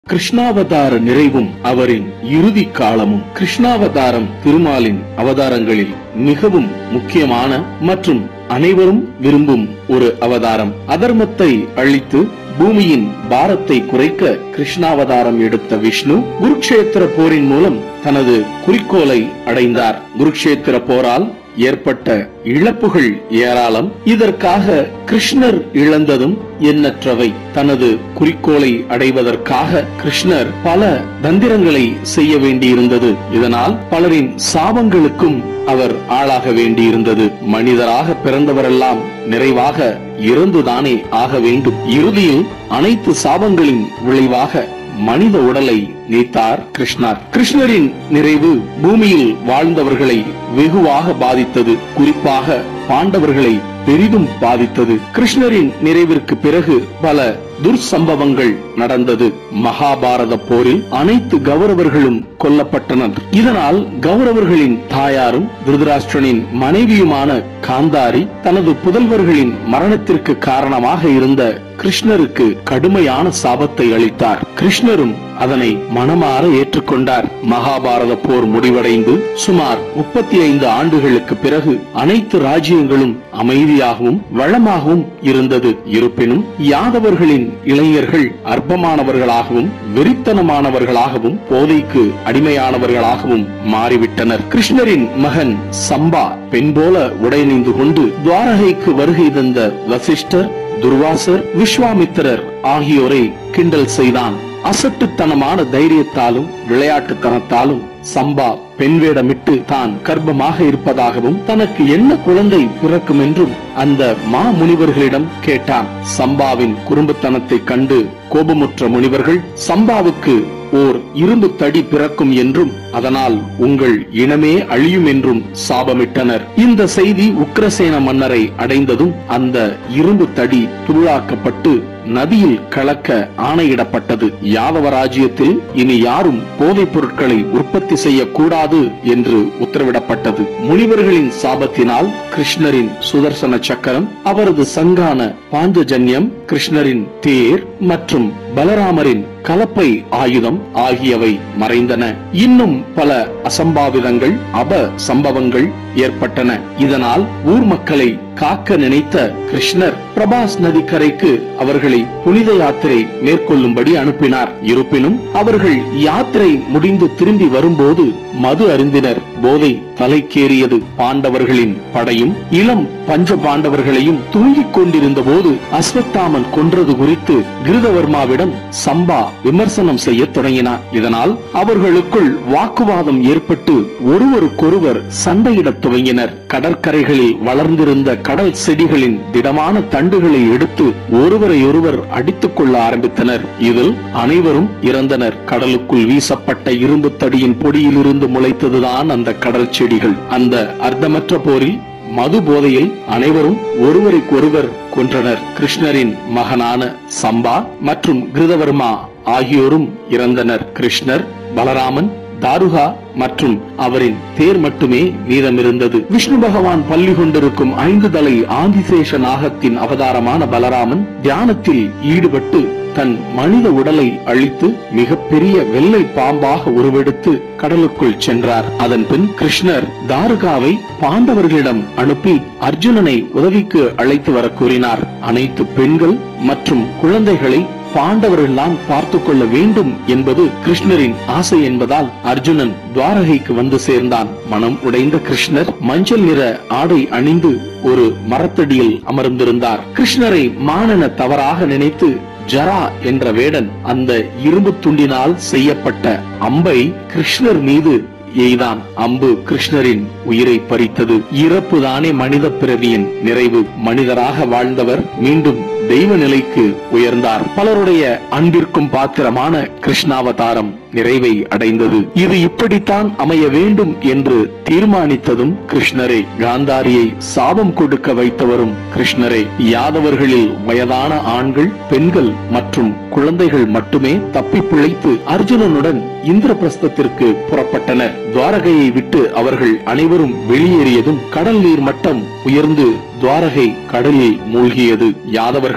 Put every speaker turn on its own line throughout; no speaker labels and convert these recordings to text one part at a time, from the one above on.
கிருஷ்ணாவதார நிறைவும் அவரின் இறுதி காலமும். கிருஷ்ணாவதாரம் திருமாலின் அவதாரங்களில் மிகவும் முக்கியமான மற்றும் அனைவரும் விரும்பும் ஒரு அவதாரம். அதர்மத்தை அழித்து பூமியின் பாரத்தை குறைக்க கிருஷ்ணாவதாரம் எடுத்த விஷ்ணு குருக்ஷேத்திர போரின் மூலம் தனது குறிக்கோளை அடைந்தார். குருக்ஷேத்திர போரால் ஏற்பட்ட இழப்புகள் ஏராளம். இதற்காக கிருஷ்ணர் இழந்ததும் எண்ணற்றவை. தனது குறிக்கோளை அடைவதற்காக கிருஷ்ணர் பல தந்திரங்களை செய்ய வேண்டியிருந்தது. இதனால் பலரின் சாபங்களுக்கும் அவர் ஆளாக வேண்டியிருந்தது. மனிதராக பிறந்தவரெல்லாம் நிறைவாக இறந்துதானே ஆக வேண்டும். இறுதியில் அனைத்து சாபங்களின் விளைவாக மனித உடலை நீத்தார் கிருஷ்ணர். கிருஷ்ணரின் நிறைவு பூமியில் வாழ்ந்தவர்களை வெகுவாக பாதித்தது. குறிப்பாக பாண்டவர்களை பெரிதும் பாதித்தது. கிருஷ்ணரின் நிறைவிற்கு பிறகு பல துர்சம்பவங்கள் நடந்தது. மகாபாரத போரில் அனைத்து கௌரவர்களும் கொல்லப்பட்டனர். இதனால் கௌரவர்களின் தாயாரும் திருதராஷ்டிரனின் மனைவியுமான காந்தாரி தனது புதல்வர்களின் மரணத்திற்கு காரணமாக இருந்த கிருஷ்ணருக்கு கடுமையான சாபத்தை அளித்தார். கிருஷ்ணரும் அதனை மனமாற ஏற்றுக்கொண்டார். மகாபாரத போர் முடிவடைந்து சுமார் 35 ஆண்டுகளுக்கு பிறகு அனைத்து ராஜ்யங்களும் அமைதியாகவும் வளமாகவும் இருந்தது. இருப்பினும் யாதவர்களின் இளைஞர்கள் அற்பமானவர்களாகவும் வெறித்தனமானவர்களாகவும் போதைக்கு அடிமையானவர்களாகவும் மாறிவிட்டனர். கிருஷ்ணரின் மகன் சம்பா பெண் போல உடையணிந்து கொண்டு துவாரகைக்கு வருகை தந்த வசிஷ்டர், துர்வாசர், விஸ்வாமித்திரர் ஆகியோரை கிண்டல் செய்தான். அசட்டுத்தனமான தைரியத்தாலும் விளையாட்டுத்தனத்தாலும் சம்பா பெண் வேடமிட்டு தான் கர்ப்பமாக இருப்பதாகவும் தனக்கு என்ன குழந்தை பிறக்கும் என்றும் அந்த மா முனிவர்களிடம் கேட்டான். சம்பாவின் குறும்புத்தனத்தை கண்டு கோபமுற்ற முனிவர்கள் சம்பாவுக்கு ஓர் இரும்பு தடி பிறக்கும் என்றும் அதனால் உங்கள் இனமே அழியும் என்றும் சாபமிட்டனர். இந்த செய்தி உக்கிரசேன மன்னரை அடைந்ததும் அந்த இரும்பு தடி தூளாக்கப்பட்டு நதியில் கலக்க ஆணையிடப்பட்டது. யாதவ ராஜ்யத்தில் இனி யாரும் போதைப் பொருட்களை உற்பத்தி செய்யக்கூடாது என்று உத்தரவிடப்பட்டது. முனிவர்களின் சாபத்தினால் கிருஷ்ணரின் சுதர்சன சக்கரம், அவரது சங்கான பாஞ்சஜன்யம், கிருஷ்ணரின் தேர் மற்றும் பலராமரின் கலப்பை ஆயுதம் ஆகியவை மறைந்தன. இன்னும் பல அசம்பாவிதங்கள் சம்பவங்கள் ஏற்பட்டன. இதனால் ஊர் மக்களை காக்க நினைத்த கிருஷ்ணர் பிரபாஸ் நதிக்கரைக்கு அவர்களை புனித யாத்திரை மேற்கொள்ளும்படி அனுப்பினார். இருப்பினும் அவர்கள் யாத்திரை முடிந்து திரும்பி வரும்போது மது அருந்தினர். போதை தலைக்கேறியது. பாண்டவர்களின் படையும் இளம் பஞ்ச பாண்டவர்களையும் தூங்கிக் கொண்டிருந்த போது அஸ்வத்தாமன் கொன்றது குறித்து கிருதவர்மாவிடம் சம்பா விமர்சனம் செய்ய தொடங்கினார். இதனால் அவர்களுக்குள் வாக்குவாதம் ஏற்பட்டு ஒருவருக்கொருவர் சண்டையிடத் துவங்கினர். கடற்கரைகளில் வளர்ந்திருந்த கடல் செடிகளின் திடமான தண்டுகளை எடுத்து ஒருவரையொருவர் அடித்துக் கொள்ள ஆரம்பித்தனர். இதில் அனைவரும் இறந்தனர். கடலுக்குள் வீசப்பட்ட இரும்பு தடியின் பொடியிலிருந்து முளைத்ததுதான் அந்த கடல் செடிகள். அந்த அர்த்தமற்ற போரில் மது போதையில் அனைவரும் ஒருவருக்கொருவர் கொன்றனர். கிருஷ்ணரின் மகனான சம்பா மற்றும் கிருதவர்மா ஆகியோரும் இறந்தனர். கிருஷ்ணர், பலராமன், தாருகா மற்றும் அவரின் தேர் மட்டுமே மீதமிருந்தது. விஷ்ணு பகவான் பள்ளி கொண்டிருக்கும் 5 தலை ஆதிசேஷ நாகத்தின் அவதாரமான பலராமன் தியானத்தில் ஈடுபட்டு தன் மனித உடலை அழித்து மிகப்பெரிய வெள்ளை பாம்பாக உருவெடுத்து கடலுக்குள் சென்றார். அதன் பின் கிருஷ்ணர் தாருகாவை பாண்டவர்களிடம் அனுப்பி அர்ஜுனனை உதவிக்கு அழைத்து வர கூறினார். அனைத்து பெண்கள் மற்றும் குழந்தைகளை பாண்டவர்கள் தான் பார்த்துக் கொள்ள வேண்டும் என்பது கிருஷ்ணரின் ஆசை என்பதால் அர்ஜுனன் துவாரகைக்கு வந்து சேர்ந்தான். மனம் உடைந்த கிருஷ்ணர் மஞ்சள் நிற ஆடை அணிந்து ஒரு மரத்தடியில் அமர்ந்திருந்தார். கிருஷ்ணரை மானென தவறாக நினைத்து ஜரா என்ற வேடன் அந்த இரும்பு துண்டினால் செய்யப்பட்ட அம்பை கிருஷ்ணர் மீது எய்தான். அம்பு கிருஷ்ணரின் உயிரை பறித்தது. இறப்புதானே மனித பிறவியின் நிறைவு. மனிதராக வாழ்ந்தவர் மீண்டும் தெய்வ நிலைக்கு உயர்ந்தார். பலருடைய அன்பிற்கும் பாத்திரமான கிருஷ்ணாவதாரம் நிறைவை அடைந்தது. இது இப்படித்தான் அமைய வேண்டும் என்று தீர்மானித்ததும் கிருஷ்ணரே. காந்தாரியை சாபம் கொடுக்க வைத்தவரும் கிருஷ்ணரே. யாதவர்களில் வயதான ஆண்கள், பெண்கள் மற்றும் குழந்தைகள் மட்டுமே தப்பி பிழைத்து அர்ஜுனனுடன் இந்திரபிரஸ்தத்திற்கு புறப்பட்டனர். துவாரகையை விட்டு அவர்கள் அனைவரும் வெளியேறியதும் கடல் நீர் மட்டம் உயர்ந்து துவாரகை கடலில் மூழ்கியது. யாதவர்கள்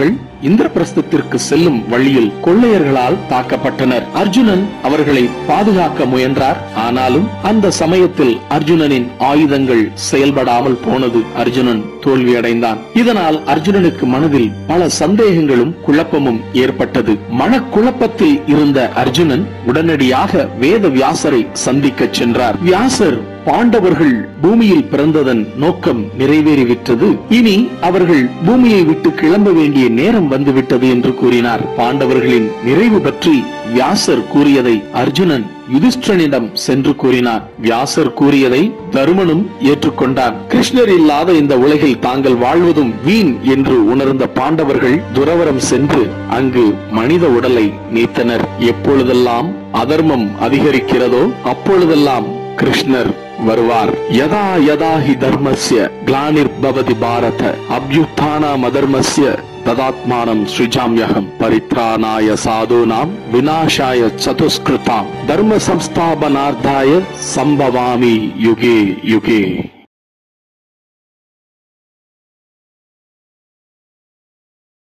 இந்திரபிரஸ்தத்திற்கு செல்லும் வழியில் கொள்ளையர்களால் தாக்கப்பட்டனர். அர்ஜுனன் அவர்களை பாதுகாக்க முயன்றார். ஆனாலும் அந்த சமயத்தில் அர்ஜுனனின் ஆயுதங்கள் செயல்படாமல் போனது. அர்ஜுனன் தோல்வியடைந்தான். இதனால் அர்ஜுனனுக்கு மனதில் பல சந்தேகங்களும் குழப்பமும் ஏற்பட்டது. மனக்குழப்பத்தில் இருந்த அர்ஜுனன் உடனடியாக வேத வியாசரை சந்திக்க சென்றார். வியாசர் பாண்டவர்கள் பூமியில் பிறந்ததன் நோக்கம் நிறைவேறிவிட்டது, இனி அவர்கள் பூமியை விட்டு கிளம்ப வேண்டிய நேரம் வந்துவிட்டது என்று கூறினார். பாண்டவர்களின் நிறைவு பற்றி வியாசர் கூறியதை அர்ஜுனன் யுதிஷ்டனிடம் சென்று கூறினார். வியாசர் கூறியதை தருமனும் ஏற்றுக்கொண்டார். கிருஷ்ணர் இல்லாத இந்த உலகில் தாங்கள் வாழ்வதும் வீண் என்று உணர்ந்த பாண்டவர்கள் துறவரம் சென்று அங்கு மனித உடலை நீத்தனர். எப்பொழுதெல்லாம் அதர்மம் அதிகரிக்கிறதோ அப்பொழுதெல்லாம் கிருஷ்ணர் வருவார். யதா யதா ஹி தர்மஸ்ய க்ளானிர்பவதி பாரத அப்யுத்தானாம் அதர்மஸ்ய ததாத்மானம் ஸ்ருஜாம்யஹம் பரித்ராணாய சாதுனாம் விநாசாய சதுஷ்கிருதாம் தர்ம சம்ஸ்தாபனார்த்தாய சம்பவாமி யுகே யுகே.